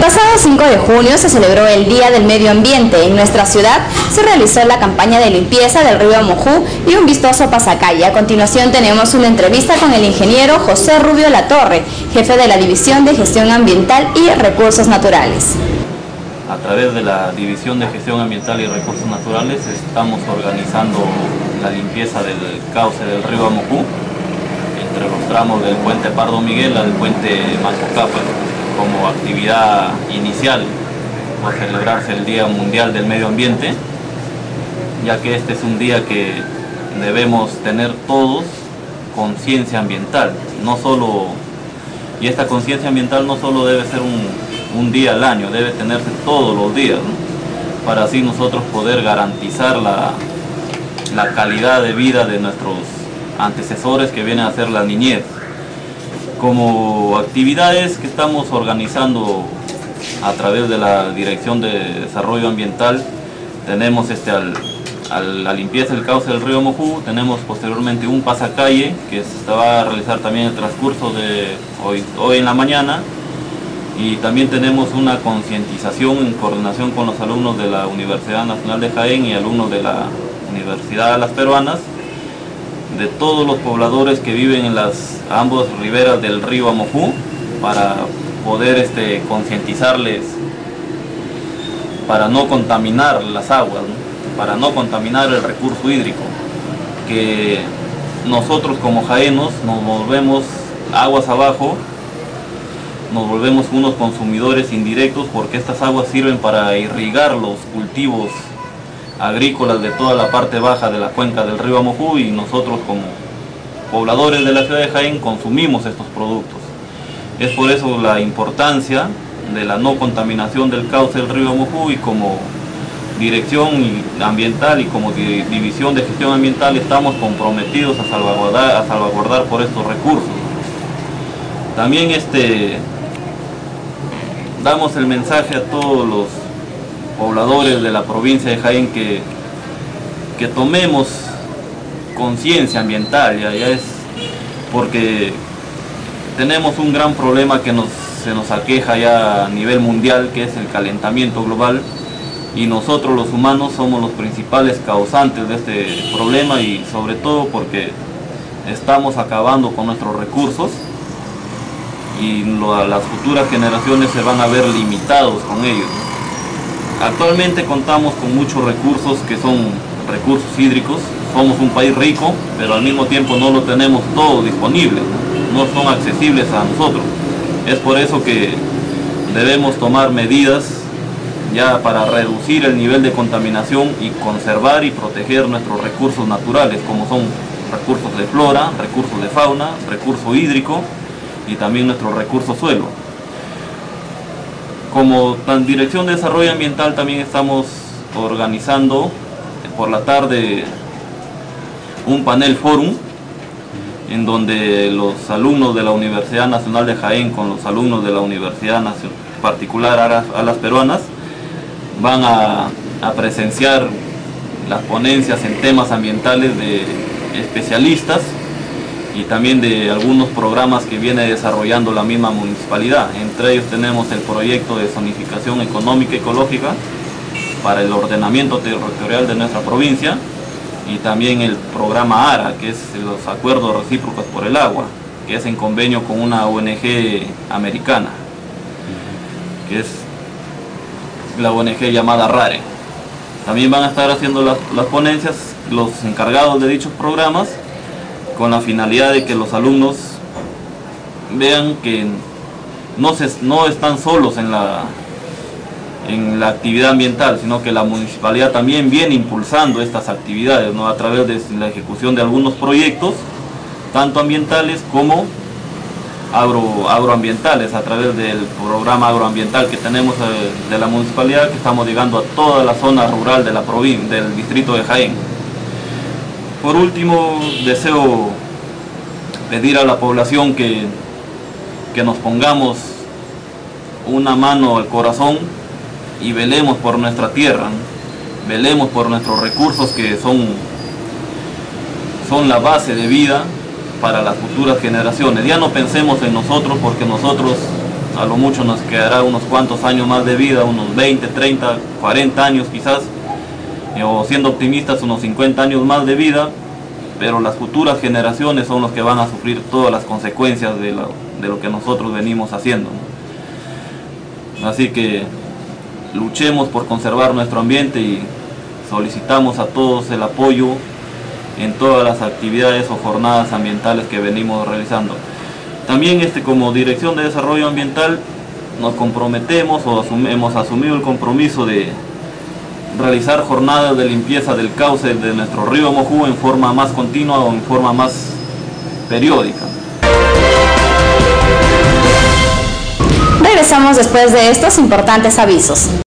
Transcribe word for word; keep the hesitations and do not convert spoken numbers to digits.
pasado cinco de junio se celebró el Día del Medio Ambiente. En nuestra ciudad se realizó la campaña de limpieza del río Amojú y un vistoso pasacalle. A continuación tenemos una entrevista con el ingeniero José Rubio Latorre, jefe de la División de Gestión Ambiental y Recursos Naturales. A través de la División de Gestión Ambiental y Recursos Naturales estamos organizando la limpieza del cauce del río Amojú, entre los tramos del puente Pardo Miguel al puente Machocapa, como actividad inicial por celebrarse el Día Mundial del Medio Ambiente, ya que este es un día que debemos tener todos conciencia ambiental, no solo, y esta conciencia ambiental no solo debe ser un, un día al año, debe tenerse todos los días, ¿no? Para así nosotros poder garantizar la, la calidad de vida de nuestros antecesores que vienen a ser la niñez. Como actividades que estamos organizando a través de la Dirección de Desarrollo Ambiental, tenemos este, al, a la limpieza del cauce del río Amojú, tenemos posteriormente un pasacalle que se va a realizar también en el transcurso de hoy, hoy en la mañana, y también tenemos una concientización en coordinación con los alumnos de la Universidad Nacional de Jaén y alumnos de la Universidad de las Peruanas, de todos los pobladores que viven en las ambas riberas del río Amojú, para poder este, concientizarles para no contaminar las aguas, ¿no? Para no contaminar el recurso hídrico, que nosotros como jaenos nos volvemos aguas abajo, nos volvemos unos consumidores indirectos, porque estas aguas sirven para irrigar los cultivos agrícolas de toda la parte baja de la cuenca del río Amojú, y nosotros como pobladores de la ciudad de Jaén consumimos estos productos. Es por eso la importancia de la no contaminación del cauce del río Amojú, y como dirección ambiental y como división de gestión ambiental estamos comprometidos a salvaguardar, a salvaguardar por estos recursos. También este, damos el mensaje a todos los pobladores de la provincia de Jaén que, que tomemos conciencia ambiental, ya, ya es porque tenemos un gran problema que nos, se nos aqueja ya a nivel mundial, que es el calentamiento global, y nosotros los humanos somos los principales causantes de este problema, y sobre todo porque estamos acabando con nuestros recursos y lo, las futuras generaciones se van a ver limitados con ellos. Actualmente contamos con muchos recursos que son recursos hídricos, somos un país rico, pero al mismo tiempo no lo tenemos todo disponible, no son accesibles a nosotros. Es por eso que debemos tomar medidas ya para reducir el nivel de contaminación y conservar y proteger nuestros recursos naturales, como son recursos de flora, recursos de fauna, recurso hídrico y también nuestro recurso suelo. Como Dirección de Desarrollo Ambiental también estamos organizando por la tarde un panel fórum en donde los alumnos de la Universidad Nacional de Jaén con los alumnos de la Universidad Nacional particular a las, a las peruanas van a, a presenciar las ponencias en temas ambientales de especialistas y también de algunos programas que viene desarrollando la misma municipalidad. Entre ellos tenemos el proyecto de zonificación económica y ecológica para el ordenamiento territorial de nuestra provincia, y también el programa ARA, que es los acuerdos recíprocos por el agua, que es en convenio con una O N G americana, que es la O N G llamada RARE. También van a estar haciendo las, las ponencias los encargados de dichos programas, con la finalidad de que los alumnos vean que no, se, no están solos en la, en la actividad ambiental, sino que la municipalidad también viene impulsando estas actividades, ¿no? A través de la ejecución de algunos proyectos, tanto ambientales como agro, agroambientales, a través del programa agroambiental que tenemos de la municipalidad, que estamos llegando a toda la zona rural de la provincia, del distrito de Jaén. Por último, deseo pedir a la población que, que nos pongamos una mano al corazón y velemos por nuestra tierra, velemos por nuestros recursos que son, son la base de vida para las futuras generaciones. Ya no pensemos en nosotros, porque nosotros a lo mucho nos quedará unos cuantos años más de vida, unos veinte, treinta, cuarenta años quizás, o siendo optimistas unos cincuenta años más de vida, pero las futuras generaciones son los que van a sufrir todas las consecuencias de lo, de lo que nosotros venimos haciendo, ¿no? Así que luchemos por conservar nuestro ambiente y solicitamos a todos el apoyo en todas las actividades o jornadas ambientales que venimos realizando. También este, como Dirección de Desarrollo Ambiental nos comprometemos o asum hemos asumido el compromiso de realizar jornadas de limpieza del cauce de nuestro río Mojú en forma más continua o en forma más periódica. Regresamos después de estos importantes avisos.